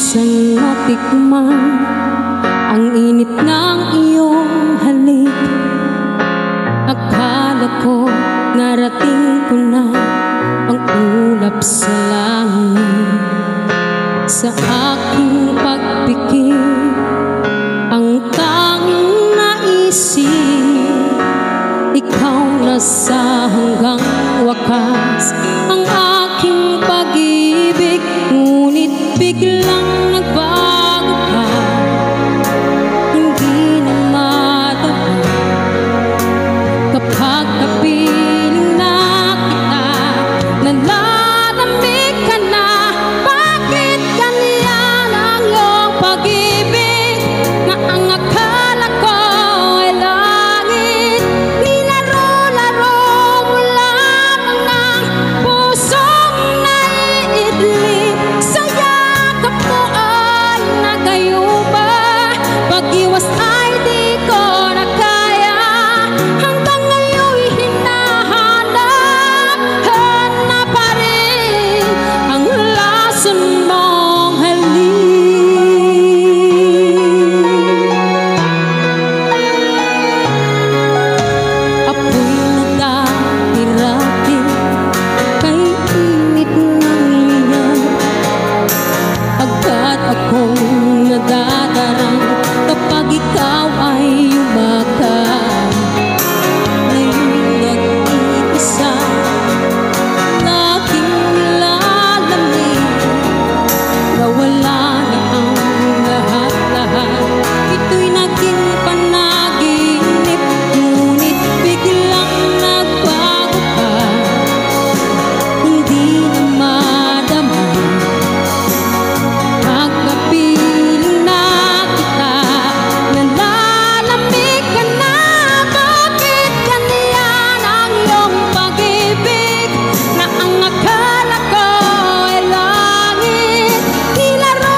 minsan matikman ang init ng iyong halik. Akala ko narating ko na ang ulap sa langit. Sa aking pagpikit, ang tanging naisip, ikaw na sa hanggang wakas ang aking pag-ibig. Ngunit biglang nagbago ka, hindi na madama kapag kapiling na kita. Nalalamig ka na, bakit ganyan ang iyong pag-ibig? Na ang akala ko ay langit, nilaro-laro mo lamang ang pusong naiidlip. Sa yakap mo ay nagayuba, pag-iwas ay di ko na kaya. Hanggang ngayon'y hinahanap, hanap pa rin ang lason mong halik. Apoy na dahiratin kay init ng liyan. Agad akong nadadarang kapag ikaw ay yumakap. Ngayon'y nag-iisa, aking nilalamig. Nawala na ang lahat-lahat, ito'y naging panaginip. Ngunit biglang nagbago ka, hindi na madama pagkapiling na kita. Nalalamig ka na, bakit ganyan ang iyong pag-ibig? Na ang akala ko ay langit, nilaro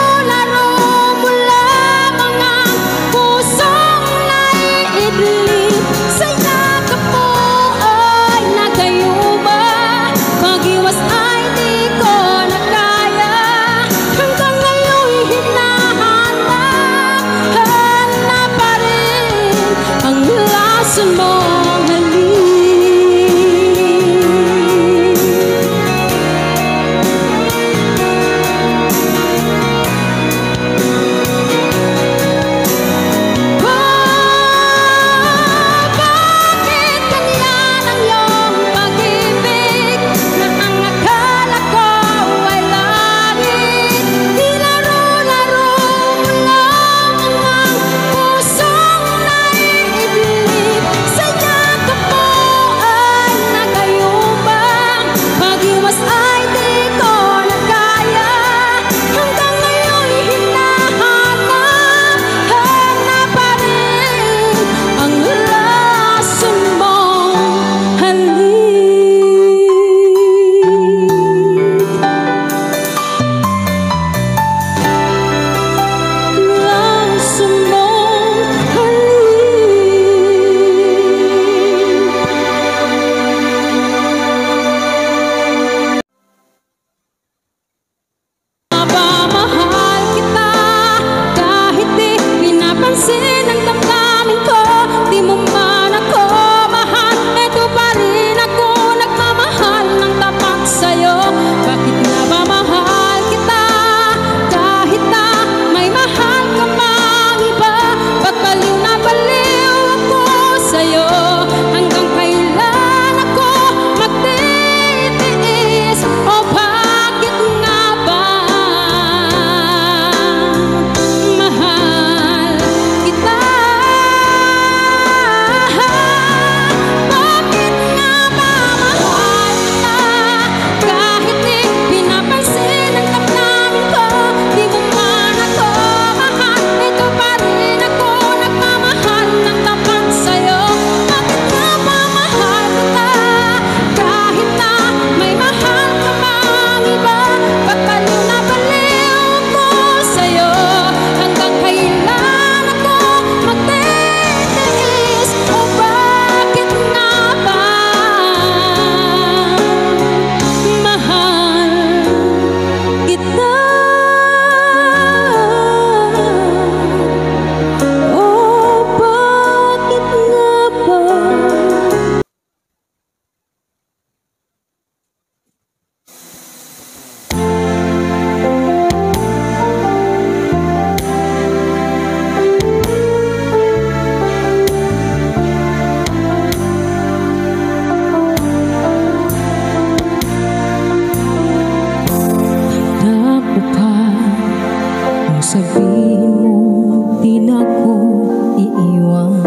sabihin mo di na ko iiwan.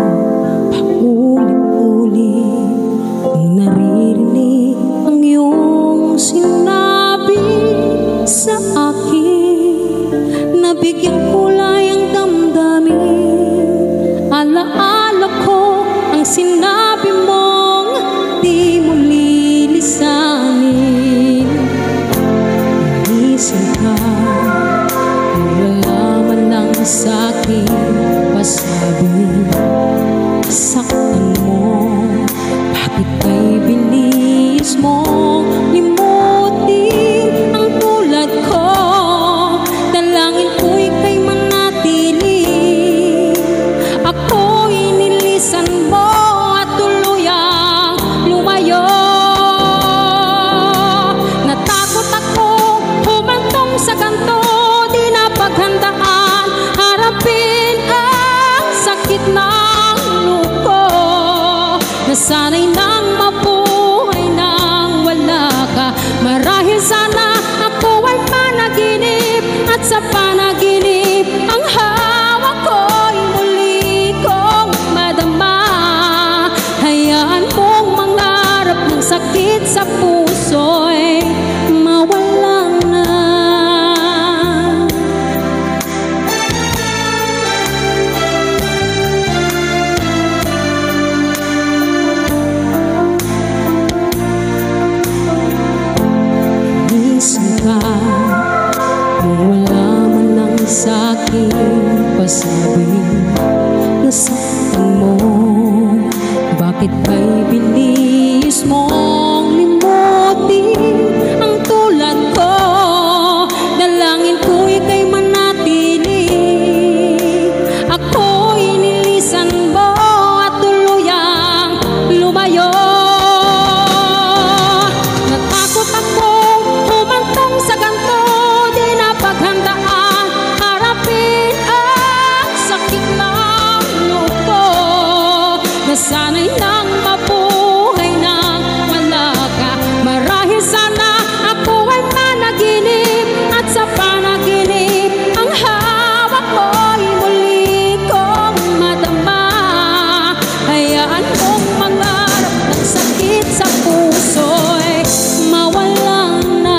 Paulit-ulit kung naririnig ang iyong sinabi sa akin, nabigyan kulay ang damdamin. Alaala ko ang sinabi mong di mo lilisanin. Inisip ka, wala man lang sa'kin pasabi. Saktan mo, bakit kay bilis mong limutin ang tulad ko? Dalangin ko'y kay manatili. Ako'y nilisan mo at tuluyang lumayo. Natakot ako humantong sa ganto, di na paghandaan harapin ang sakit ng luko. Nasanay nang mabuhay nang wala ka. Marahil sana ako ay panaginip, at sa panaginip ang hawak ko'y muli kong madama. Hayaan mong mangarap ng sakit sa puso'y mawala na. Minsan ka, kung wala man lang sa'kin pasabi. Nasaktan mo, bakit ba'y bilis mong limutin ang tulad ko? Dalangin ko'y kay manatili. Ako'y nilisan mo at tuluyang lumayo. Natakot ako humantong sa ganto, di na paghandaan harapin ang sakit ng luko. Nasanay nang mabuhay nang wala ka. Marahil sana ako ay panaginip, at sa panaginip ang hawak ko'y muli kong madama. Hayaan mong mangarap ng sakit sa puso'y mawala na.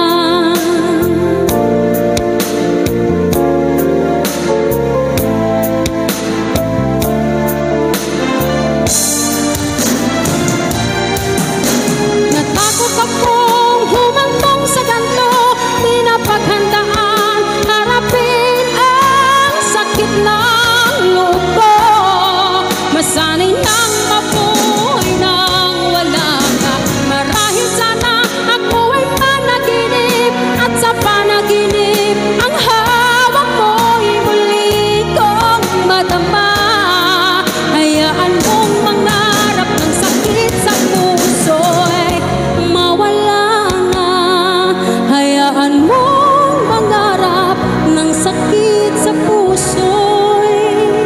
Natakot akong humantong sa ganto, di na paghandaan harapin ang sakit ng luko. Masanay nang mabuhay nang wala ka. Marahil sana ako ay panaginip, at sa panaginip ang hawak ko'y muli kong madama. Hayaan mong mangarap ng sakit sa puso'y mawala na. Hayaan mong mangarap ng sakit sa puso'y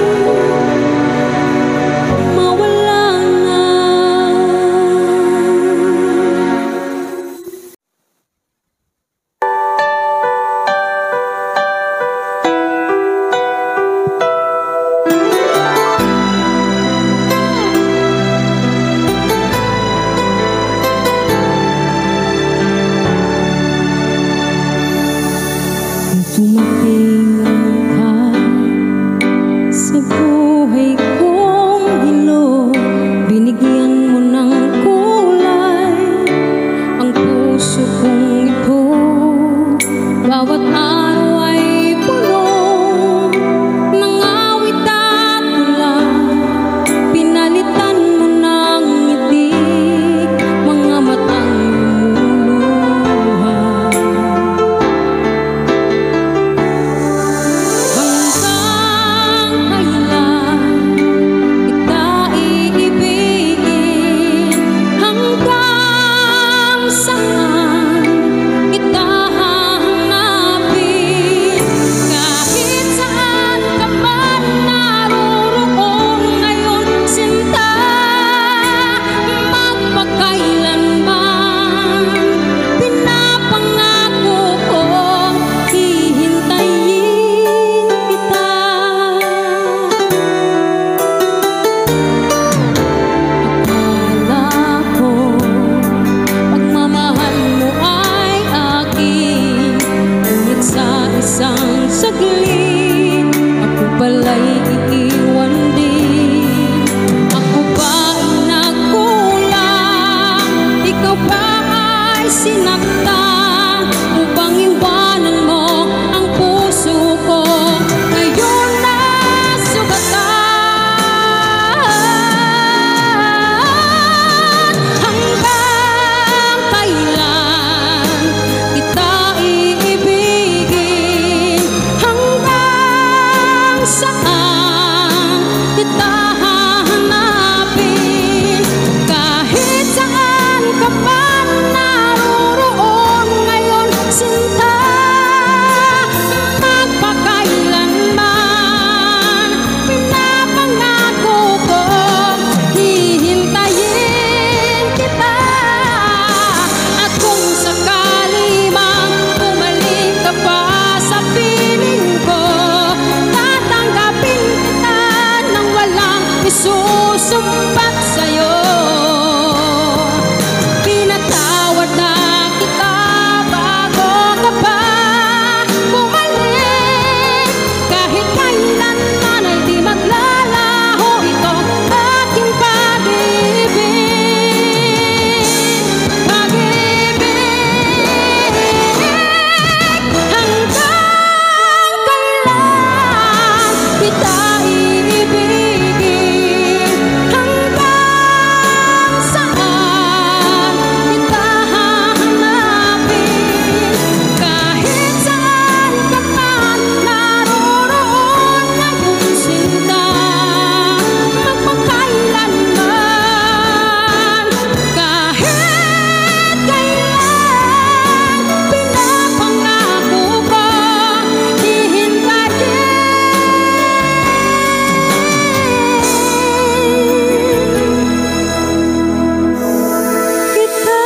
mawala na. Dumating ka sa buhay kong hilo, binigyan mo ng kulay ang puso kong ito. Bawat araw ay puno ng awit at tula, pinalitan mo ng ngiti mga matang lumuluha. saglit, ako pala'y iiwan din. Ako ba'y nagkulang, ikaw ba ay sinaktan, upang iwanan mo ang puso ko ngayon na sugatan? Hanggang kailan kita iibigin? Hanggang saan kita hahanapin? Kahit saan ka man naroroon ngayon, sinta, magpakailanman pinapangako ko, hihintayin kita. At kung sakali mang bumalik ka pa sa piling ko, tatanggapin kita nang walang isusumbat sa'yo. Pinatawad na kita bago ka pa bumalik. Kahit kailanman ay di maglalaho itong aking pag-ibig. Hanggang kailan kita iibigin? Hanggang saan kita hahanapin? Kahit saan ka man naroroon ngayon, sinta, magpakailanman. Kahit kailan pinapangako ko, hihintayin kita.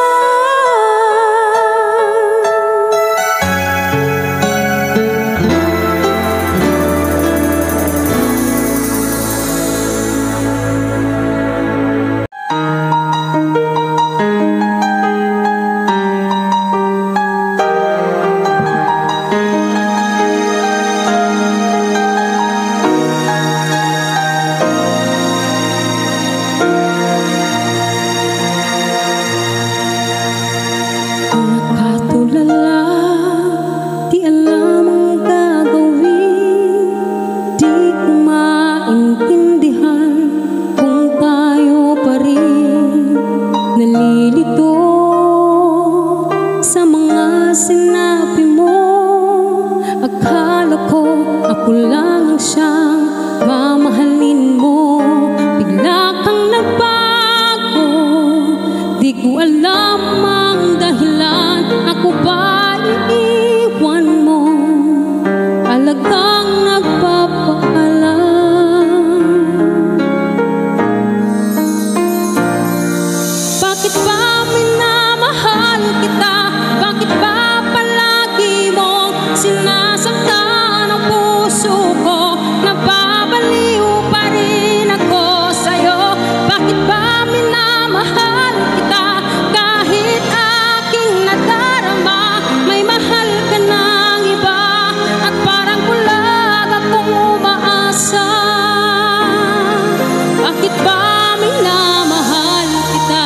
Nakatulala, di alam ang gagawin. Di ko maintindihan kung tayo pa rin. Nalilito sa mga sinabi mo. Akala ko ako lang ang siyang mamahalin mo. Bigla kang nagbago, di ko alam ang dahilan. Ako ba iiwan mo? Talagang nagpapaalam. Bakit ba minamahal kita? Bakit ba palagi mo sinasaktan ang puso ko? Nababaliw pa rin ako sa'yo. Bakit ba minamahal kita? Kahit aking nadarama, may mahal ka ng iba. At parang bulag akong umaasa. Bakit ba minamahal kita?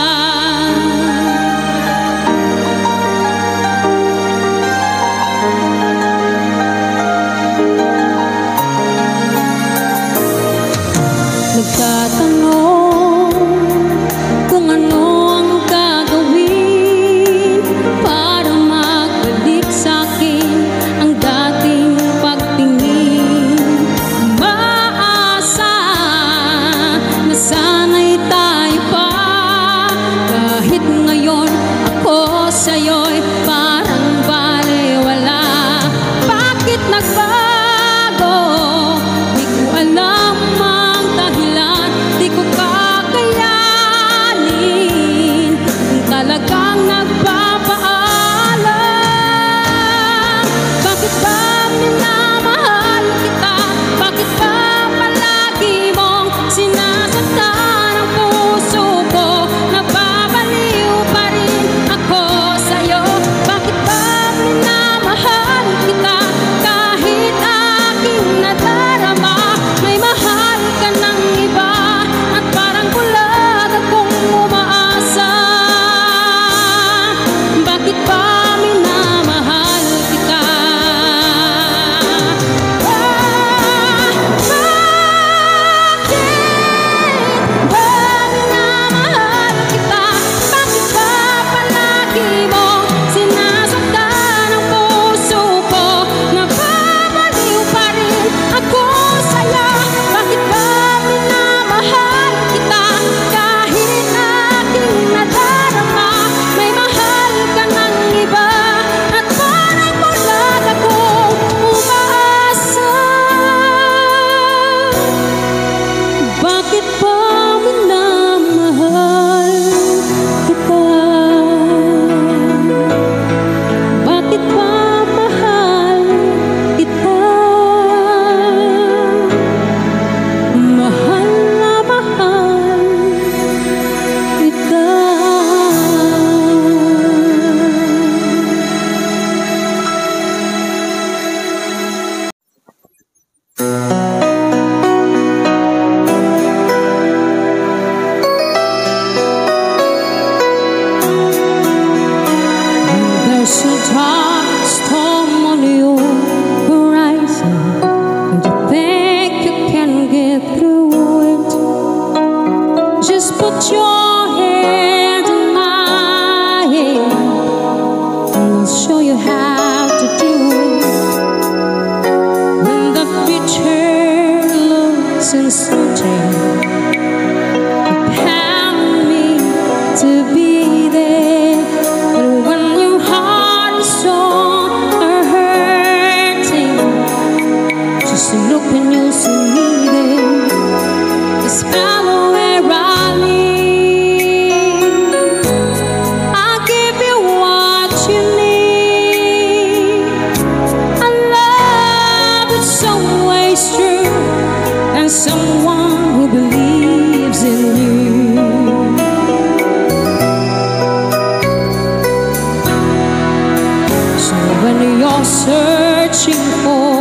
pansin ko